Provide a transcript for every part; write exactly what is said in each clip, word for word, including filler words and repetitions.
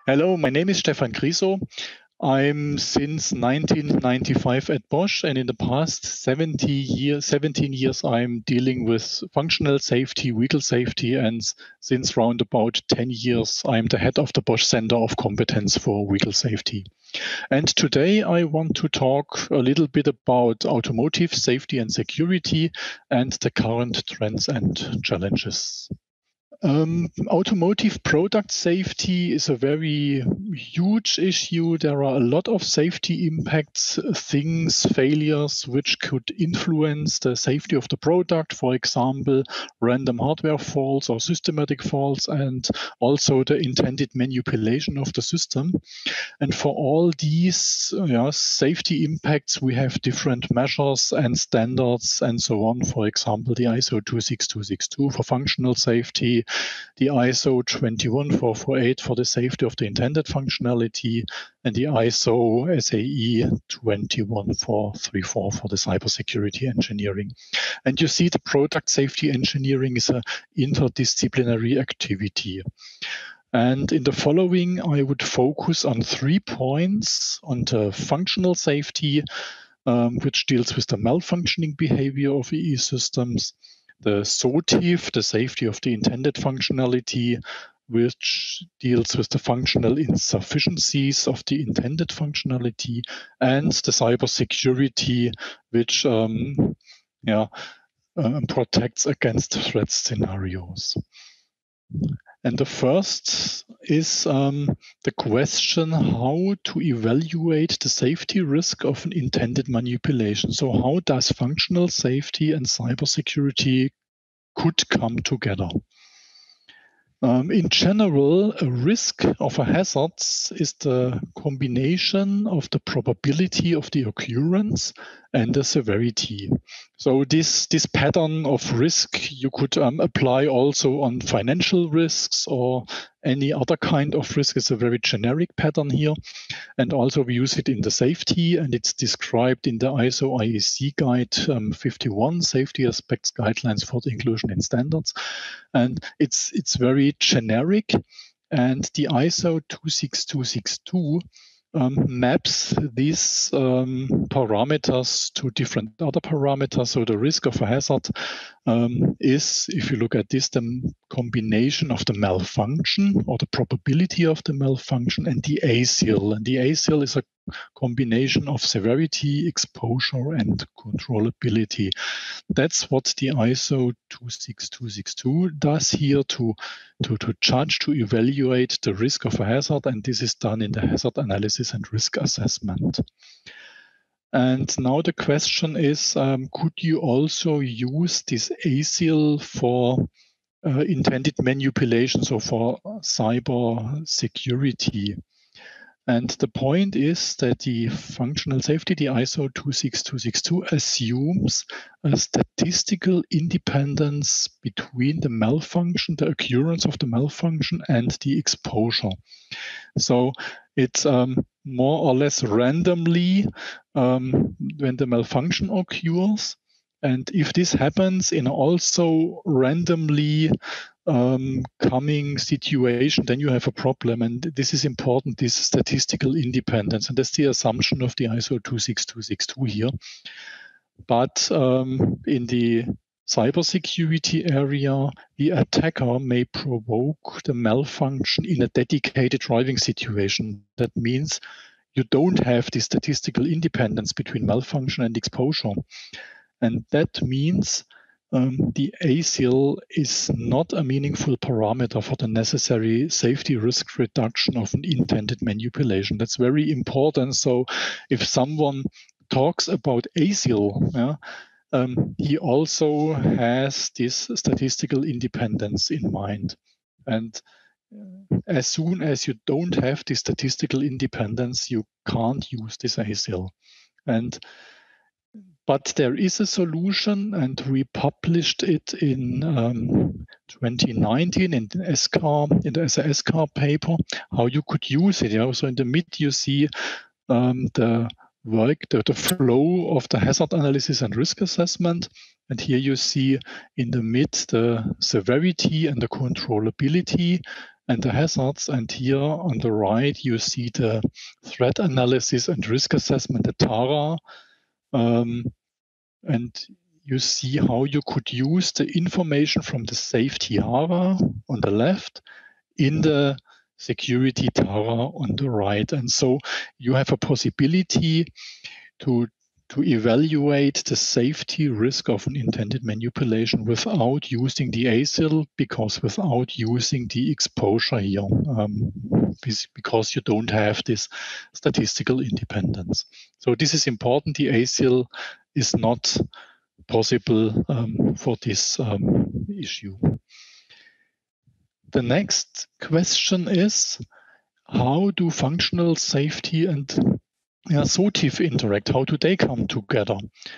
Hello, my name is Stefan Griso. I'm since nineteen ninety-five at Bosch, and in the past seventy years, seventeen years, I'm dealing with functional safety, vehicle safety, and since round about ten years, I'm the head of the Bosch Center of Competence for Vehicle Safety. And today I want to talk a little bit about automotive safety and security and the current trends and challenges. Um, automotive product safety is a very huge issue. There are a lot of safety impacts, things, failures, which could influence the safety of the product. For example, random hardware faults or systematic faults, and also the intended manipulation of the system. And for all these yeah, safety impacts, we have different measures and standards and so on. For example, the I S O two six two six two for functional safety, the I S O two one four four eight for the safety of the intended functionality, and the I S O S A E two one four three four for the cybersecurity engineering. And you see the product safety engineering is an interdisciplinary activity. And in the following, I would focus on three points: on the functional safety, um, which deals with the malfunctioning behavior of E E systems; the S O T I F, the safety of the intended functionality, which deals with the functional insufficiencies of the intended functionality; and the cybersecurity, which um, yeah, uh, protects against threat scenarios. And the first is um, the question how to evaluate the safety risk of an intended manipulation. So how does functional safety and cybersecurity could come together? Um, in general, a risk of a hazard is the combination of the probability of the occurrence and the severity. So this, this pattern of risk you could um, apply also on financial risks or any other kind of risk. Is a very generic pattern here. And also we use it in the safety, and it's described in the I S O I E C Guide um, fifty-one, Safety Aspects Guidelines for the Inclusion in Standards. And it's, it's very generic. And the I S O two six two six two um, maps these um, parameters to different other parameters. So the risk of a hazard um, is, if you look at this, the combination of the malfunction or the probability of the malfunction and the A S I L. And the A S I L is a combination of severity, exposure, and controllability. That's what the I S O two six two six two does here to, to, to judge, to evaluate the risk of a hazard, and this is done in the hazard analysis and risk assessment. And now the question is, um, could you also use this A S I L for uh, intended manipulation, so for cyber security? And the point is that the functional safety, the I S O two six two six two, assumes a statistical independence between the malfunction, the occurrence of the malfunction, and the exposure. So it's um, more or less randomly um, when the malfunction occurs. And if this happens in also randomly um, coming situation, then you have a problem. And this is important, this statistical independence. And that's the assumption of the I S O two six two six two here. But um, in the cybersecurity area, the attacker may provoke the malfunction in a dedicated driving situation. That means you don't have the statistical independence between malfunction and exposure. And that means um, the A S I L is not a meaningful parameter for the necessary safety risk reduction of an intended manipulation. That's very important. So if someone talks about A S I L, yeah, um, he also has this statistical independence in mind. And as soon as you don't have the statistical independence, you can't use this A S I L. And But there is a solution, and we published it in um, twenty nineteen in the S C A R, in the S A S C A R paper, how you could use it. Yeah? So in the mid, you see um, the work, the, the flow of the hazard analysis and risk assessment. And here you see in the mid the severity and the controllability. and the hazards. And here on the right, you see the threat analysis and risk assessment, the TARA. Um, and you see how you could use the information from the safety HARA on the left in the security TARA on the right. And so you have a possibility to to evaluate the safety risk of an intended manipulation without using the A S I L, because without using the exposure here, um, because you don't have this statistical independence. So this is important. The A S I L is not possible um, for this um, issue. The next question is, how do functional safety and yeah, SOTIF interact? How do they come together?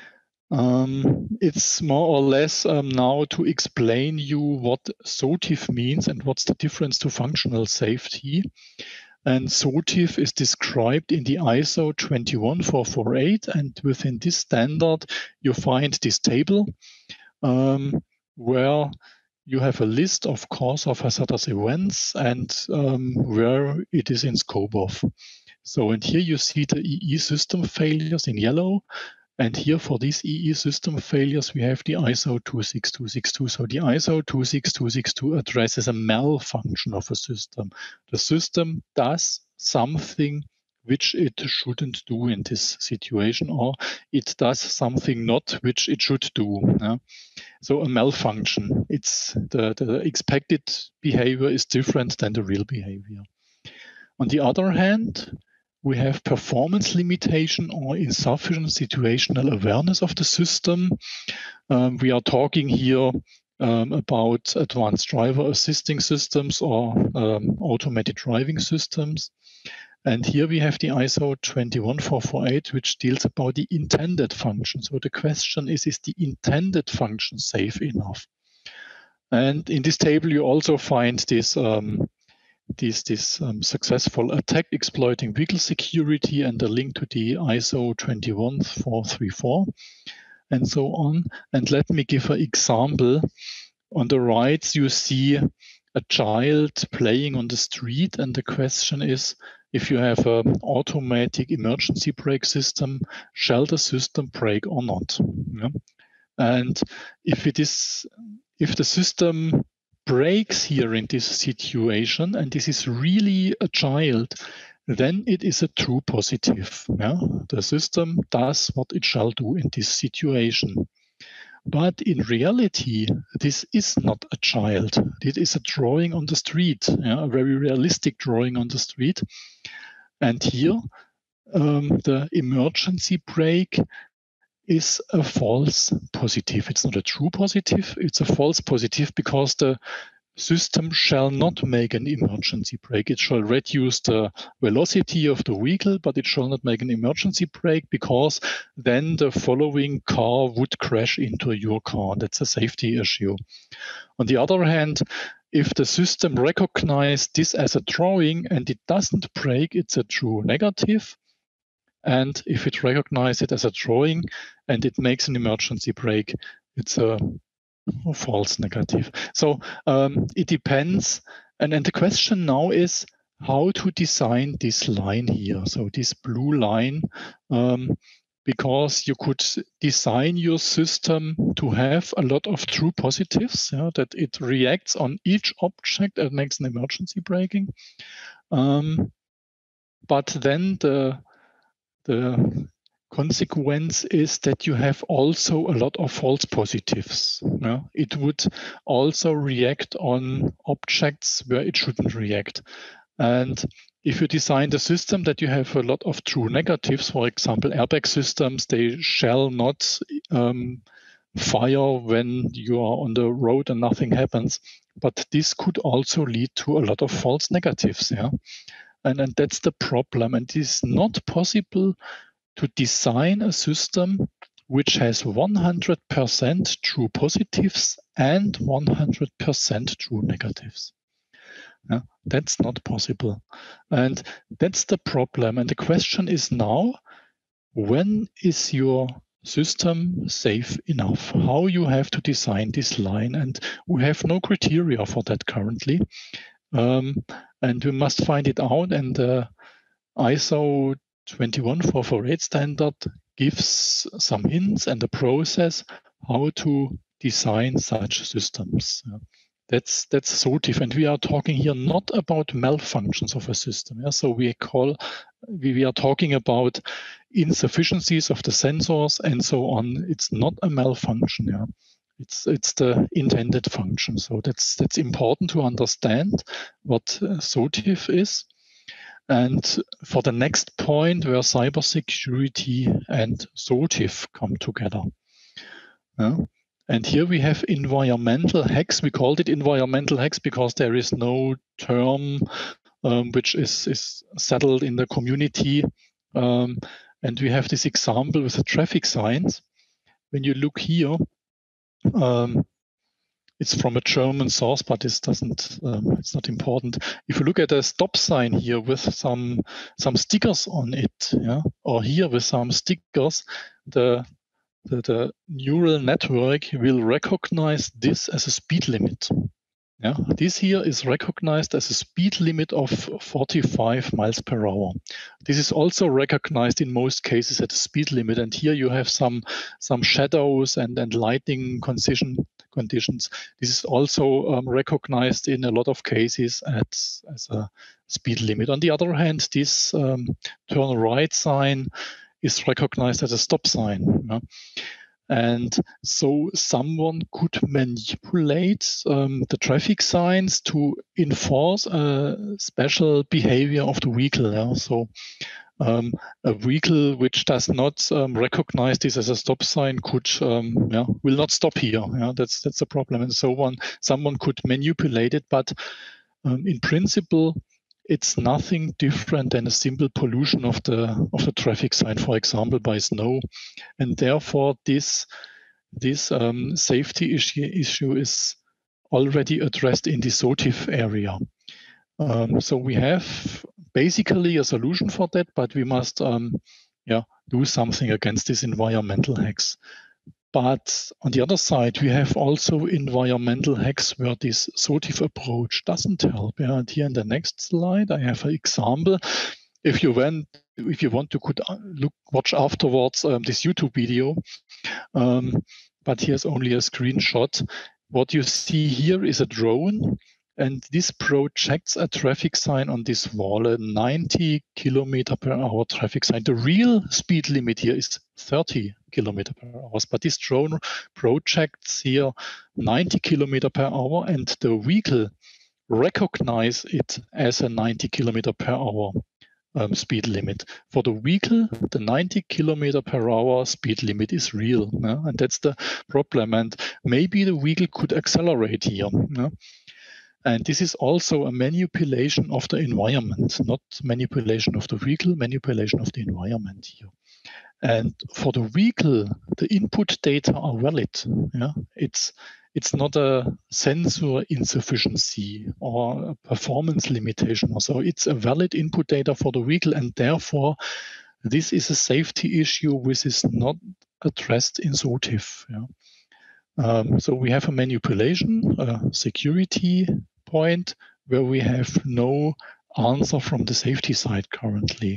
Um, it's more or less um, now to explain you what SOTIF means and what's the difference to functional safety. And SOTIF is described in the I S O two one four four eight, and within this standard you find this table um, where you have a list of cause of hazardous events and um, where it is in scope of. So, and here you see the E E system failures in yellow. And here for these E E system failures, we have the I S O two six two six two. So the I S O two six two six two addresses a malfunction of a system. The system does something which it shouldn't do in this situation, or it does something not which it should do. Yeah? So a malfunction, it's the, the expected behavior is different than the real behavior. On the other hand, we have performance limitation or insufficient situational awareness of the system. Um, we are talking here um, about advanced driver assisting systems or um, automated driving systems. And here we have the I S O two one four four eight, which deals about the intended function. So the question is, is the intended function safe enough? And in this table, you also find this um, this, this um, successful attack exploiting vehicle security and a link to the I S O two one four three four and so on. And let me give an example. On the right, you see a child playing on the street, and the question is, if you have an automatic emergency brake system, shall the system brake or not? Yeah. And if it is, if the system breaks here in this situation, and this is really a child, then it is a true positive. Yeah? The system does what it shall do in this situation. But in reality, this is not a child. It is a drawing on the street, yeah? A very realistic drawing on the street. And here, um, the emergency brake is a false positive. It's not a true positive, it's a false positive, because the system shall not make an emergency brake. It shall reduce the velocity of the vehicle, but it shall not make an emergency brake, because then the following car would crash into your car. That's a safety issue. On the other hand, if the system recognizes this as a drawing and it doesn't brake, it's a true negative. And if it recognizes it as a drawing and it makes an emergency brake, it's a false negative. So um, it depends. And, and the question now is how to design this line here. So this blue line, um, because you could design your system to have a lot of true positives, yeah, that it reacts on each object and makes an emergency braking. Um, but then the The consequence is that you have also a lot of false positives. Yeah? It would also react on objects where it shouldn't react. And if you design the system that you have a lot of true negatives, for example, airbag systems, they shall not um, fire when you are on the road and nothing happens. But this could also lead to a lot of false negatives. Yeah. And, and that's the problem. And it is not possible to design a system which has one hundred percent true positives and one hundred percent true negatives. Yeah, that's not possible. And that's the problem. And the question is now, when is your system safe enough? How you have to design this line? And we have no criteria for that currently. Um, and we must find it out, and the I S O twenty-one four forty-eight standard gives some hints and a process how to design such systems. That's that's SOTIF, and we are talking here not about malfunctions of a system. Yeah? So we call we, we are talking about insufficiencies of the sensors and so on. It's not a malfunction. Yeah? It's it's the intended function. So that's that's important to understand what uh, SOTIF is. And for the next point, where cybersecurity and SOTIF come together. Yeah? And here we have environmental hacks. We called it environmental hacks because there is no term um, which is, is settled in the community. Um, and we have this example with the traffic signs. When you look here, um, it's from a German source, but this doesn't, um, it's not important. If you look at a stop sign here with some, some stickers on it, yeah, or here with some stickers, the The, the neural network will recognize this as a speed limit. Yeah, this here is recognized as a speed limit of forty-five miles per hour. This is also recognized in most cases at a speed limit. And here you have some, some shadows and, and lighting condition, conditions. This is also um, recognized in a lot of cases at, as a speed limit. On the other hand, this um, turn right sign is recognized as a stop sign. Yeah? And so someone could manipulate um, the traffic signs to enforce a special behavior of the vehicle. Yeah? So um, a vehicle which does not um, recognize this as a stop sign could um, yeah, will not stop here. Yeah? That's that's a problem, and so on. Someone could manipulate it, but um, in principle, it's nothing different than a simple pollution of the of the traffic sign, for example, by snow, and therefore this this um, safety issue issue is already addressed in the SOTIF area. Um, so we have basically a solution for that, but we must um, yeah do something against these environmental hacks. But on the other side, we have also environmental hacks where this SOTIF approach doesn't help. Yeah, and here in the next slide, I have an example. If you went, if you want, you could look, watch afterwards um, this YouTube video. Um, but here's only a screenshot. What you see here is a drone, and this projects a traffic sign on this wall, a ninety kilometer per hour traffic sign. The real speed limit here is thirty kilometer per hour, but this drone projects here ninety kilometer per hour, and the vehicle recognize it as a ninety kilometer per hour um, speed limit. For the vehicle, the ninety kilometer per hour speed limit is real, yeah? And that's the problem. And maybe the vehicle could accelerate here. Yeah? And this is also a manipulation of the environment, not manipulation of the vehicle, manipulation of the environment here. And for the vehicle, the input data are valid. Yeah? It's, it's not a sensor insufficiency or a performance limitation. So it's a valid input data for the vehicle, and therefore this is a safety issue which is not addressed in SOTIF. Yeah? Um, so we have a manipulation, a security point where we have no answer from the safety side currently.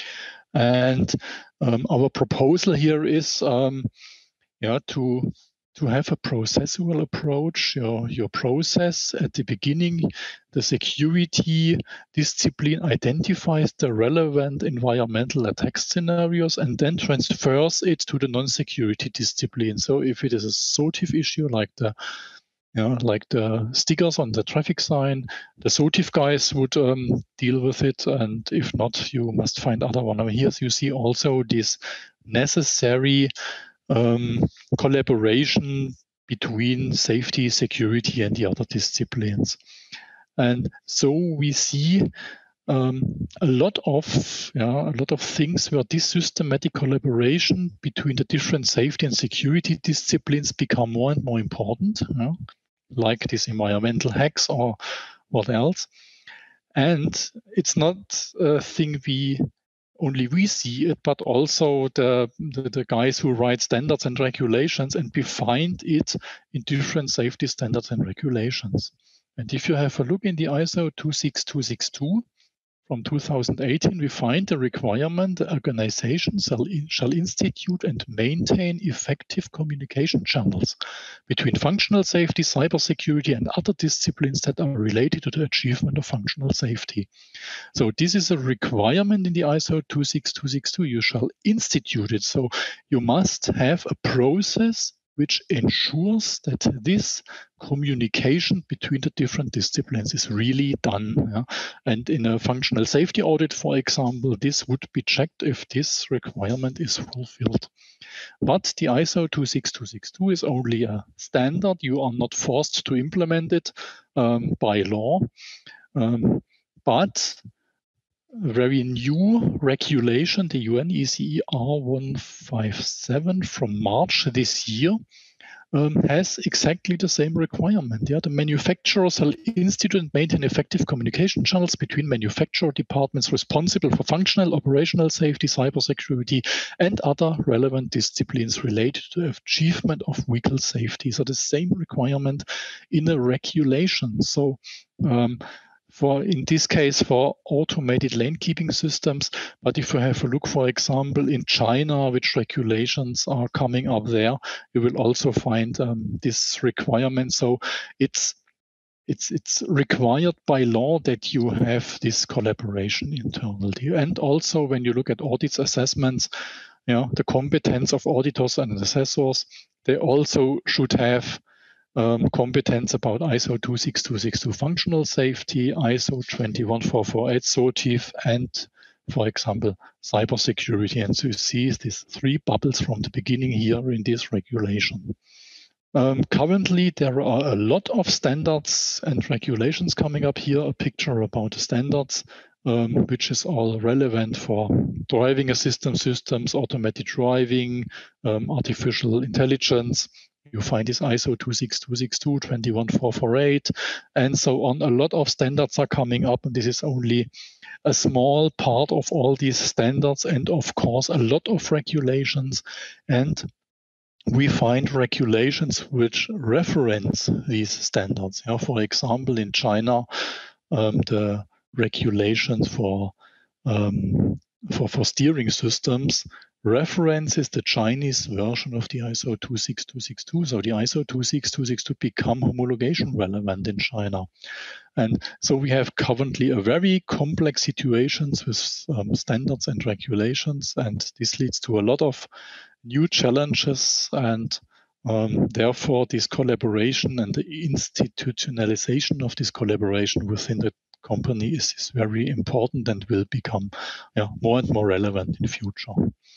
And um, our proposal here is um, yeah, to, to have a processual approach. Your, your process at the beginning, the security discipline identifies the relevant environmental attack scenarios and then transfers it to the non-security discipline. So if it is a SOTIF issue like the you know, like the stickers on the traffic sign, the SOTIF guys would um, deal with it, and if not, you must find other one. Now, here you see also this necessary um, collaboration between safety, security, and the other disciplines. And so we see um, a lot of yeah, a lot of things where this systematic collaboration between the different safety and security disciplines become more and more important. You know? Like these environmental hacks or what else. And it's not a thing we only we see it, but also the, the, the guys who write standards and regulations, and we find it in different safety standards and regulations. And if you have a look in the I S O two six two six two from two thousand eighteen, we find the requirement the organization shall, in, shall institute and maintain effective communication channels between functional safety, cybersecurity, and other disciplines that are related to the achievement of functional safety. So this is a requirement in the I S O two six two six two. You shall institute it. So you must have a process which ensures that this communication between the different disciplines is really done. Yeah? And in a functional safety audit, for example, this would be checked if this requirement is fulfilled. But the I S O two six two six two is only a standard. You are not forced to implement it um, by law. Um, but a very new regulation, the U N E C E R one fifty-seven from March this year, um, has exactly the same requirement. Yeah, the manufacturer shall institute and maintain effective communication channels between manufacturer departments responsible for functional, operational safety, cybersecurity, and other relevant disciplines related to the achievement of vehicle safety. So the same requirement in a regulation. So um, For in this case for automated lane keeping systems. But if you have a look, for example, in China, which regulations are coming up there, you will also find um, this requirement. So it's it's it's required by law that you have this collaboration internally. And also when you look at audits assessments, you know, the competence of auditors and assessors, they also should have Um, competence about I S O two six two six two functional safety, I S O two one four four eight S O T I F, and, for example, cybersecurity. And so you see these three bubbles from the beginning here in this regulation. Um, currently, there are a lot of standards and regulations coming up here, a picture about the standards, um, which is all relevant for driving assistance systems, automated driving, um, artificial intelligence. You find this I S O two six two six two, two one four four eight, and so on. A lot of standards are coming up, and this is only a small part of all these standards, and of course, a lot of regulations. And we find regulations which reference these standards. Yeah, for example, in China, um, the regulations for, um, for for steering systems references the Chinese version of the I S O two six two six two. So the I S O two six two six two become homologation relevant in China. And so we have currently a very complex situations with um, standards and regulations, and this leads to a lot of new challenges, and um, therefore this collaboration and the institutionalization of this collaboration within the company is, is very important and will become yeah, more and more relevant in the future.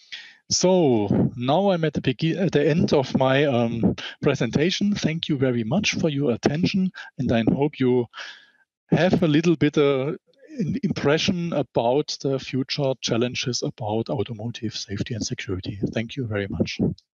So now I'm at the, begin at the end of my um, presentation. Thank you very much for your attention, and I hope you have a little bit uh, an impression about the future challenges about automotive safety and security. Thank you very much.